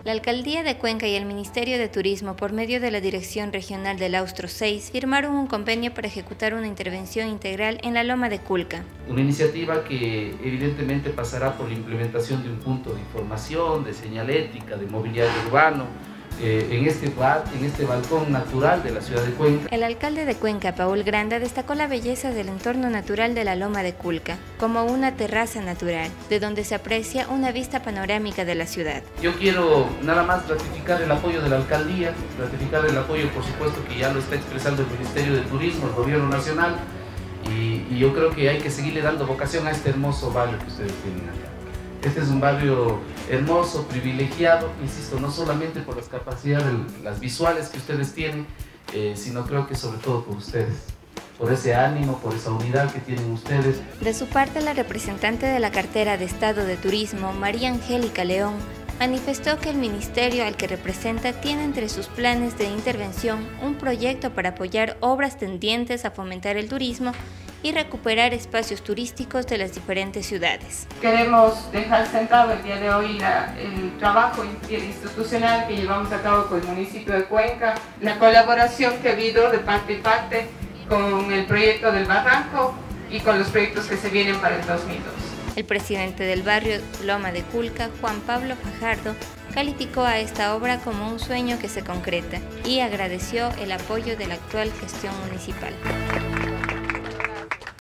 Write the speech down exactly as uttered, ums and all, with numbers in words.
La Alcaldía de Cuenca y el Ministerio de Turismo, por medio de la Dirección Regional del Austro seis, firmaron un convenio para ejecutar una intervención integral en la Loma de Culca. Una iniciativa que evidentemente pasará por la implementación de un punto de información, de señalética, de mobiliario urbano, eh, en, este bar, en este balcón natural de la ciudad de Cuenca. El alcalde de Cuenca, Paul Granda, destacó la belleza del entorno natural de la Loma de Culca, como una terraza natural, de donde se aprecia una vista panorámica de la ciudad. Yo quiero nada más ratificar el apoyo de la alcaldía, ratificar el apoyo, por supuesto, que ya lo está expresando el Ministerio de Turismo, el Gobierno Nacional, y, y yo creo que hay que seguirle dando vocación a este hermoso barrio que ustedes tienen acá. Este es un barrio hermoso, privilegiado, insisto, no solamente por las capacidades, las visuales que ustedes tienen, eh, sino creo que sobre todo por ustedes, por ese ánimo, por esa unidad que tienen ustedes. De su parte, la representante de la cartera de Estado de Turismo, María Angélica León, manifestó que el ministerio al que representa tiene entre sus planes de intervención un proyecto para apoyar obras tendientes a fomentar el turismo y recuperar espacios turísticos de las diferentes ciudades. Queremos dejar sentado el día de hoy la, el trabajo institucional que llevamos a cabo con el municipio de Cuenca, la colaboración que ha habido de parte y parte con el proyecto del Barranco y con los proyectos que se vienen para el dos mil dos. El presidente del barrio Loma de Culca, Juan Pablo Fajardo, calificó a esta obra como un sueño que se concreta y agradeció el apoyo de la actual gestión municipal.